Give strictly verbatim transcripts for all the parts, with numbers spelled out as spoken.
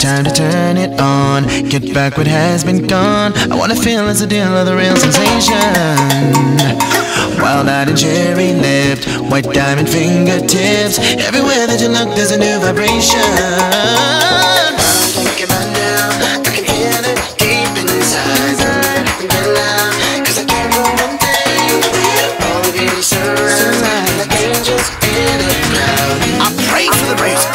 time to turn it on. Get back what has been gone. I wanna feel it's a deal of the real sensation. Wild-eyed and cherry-lipped, white diamond fingertips. Everywhere that you look, there's a new vibration. I'm thinking about now, I can hear it deep inside. Get loud, 'cause I can't move one thing. All of you surround me like angels in a cloud. I pray for the race.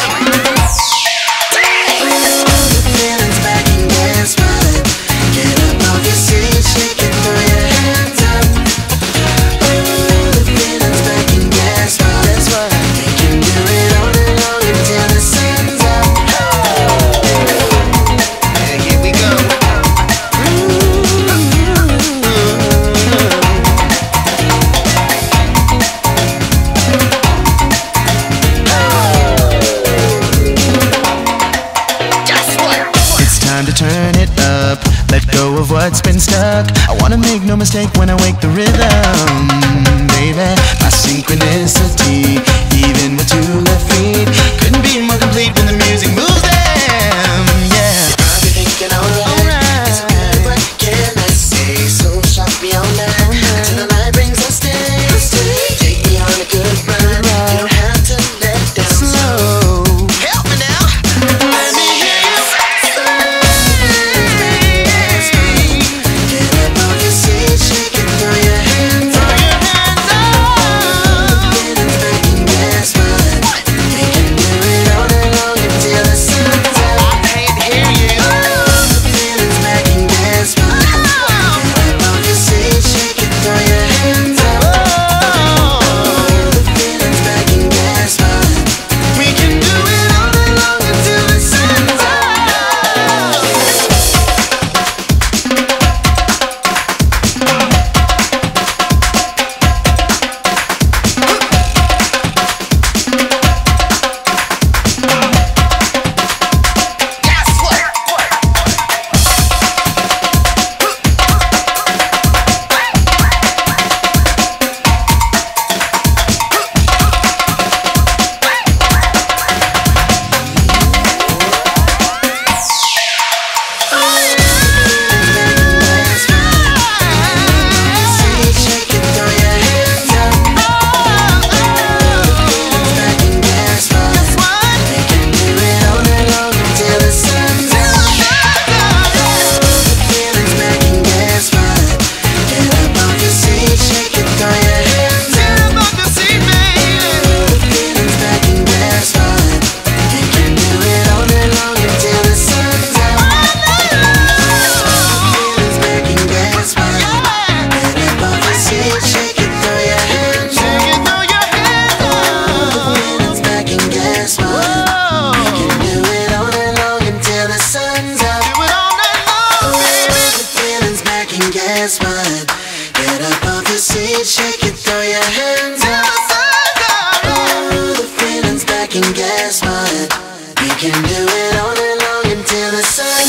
Of what's been stuck, I wanna make no mistake when I wake the rhythm, baby. My synchronicity, even with two left feet, couldn't be more complete when the music moves them. Yeah, I'll be thinking alright. It's good, what can I say? So sharp beyond that, until the night brings us stay. Take me on a good run. You don't have to let down slow. Help me now. Let me hear you.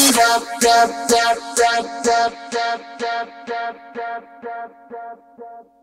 Up, up, up, up, up, up, up, up, up, up, up.